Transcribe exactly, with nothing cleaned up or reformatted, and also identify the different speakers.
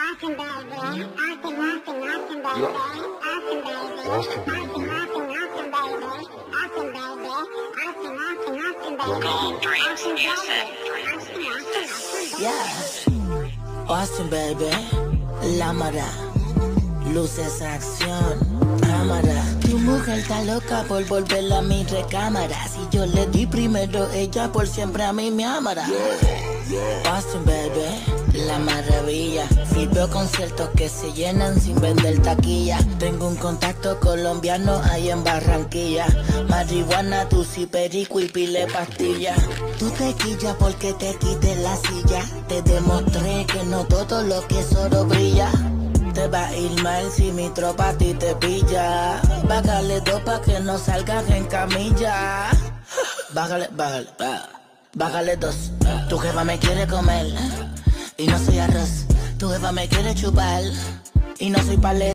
Speaker 1: Austin, baby. Austin, Austin, Austin, baby.
Speaker 2: Yeah.
Speaker 1: Austin, baby.
Speaker 2: Austin, baby.
Speaker 1: Austin, Austin, Austin, baby. Austin, baby. Austin, Austin, Austin, baby.
Speaker 3: Gold Dreams
Speaker 1: Austin, baby.
Speaker 3: Music.
Speaker 1: Austin, Austin, Austin, baby.
Speaker 4: Yeah. Austin, baby. Lámara. Luces, acción. Cámara. Tu mujer está loca por volverla a mi recámara. Si yo le di primero, ella por siempre a mí me amará. Austin, baby, la maravilla. Si veo conciertos que se llenan sin vender taquilla. Tengo un contacto colombiano ahí en Barranquilla. Marihuana, tusi, perico y pile pastilla. Tú te quillas porque te quité la silla. Te demostré que no todo lo que es oro brilla. Te va a ir mal si mi tropa a ti te pilla. Bájale dos pa' que no salgas en camilla. Bájale, bájale, bájale dos. Tu jefa me quiere comer y no soy arroz. Tu jefa me quiere chupar y no soy paleta.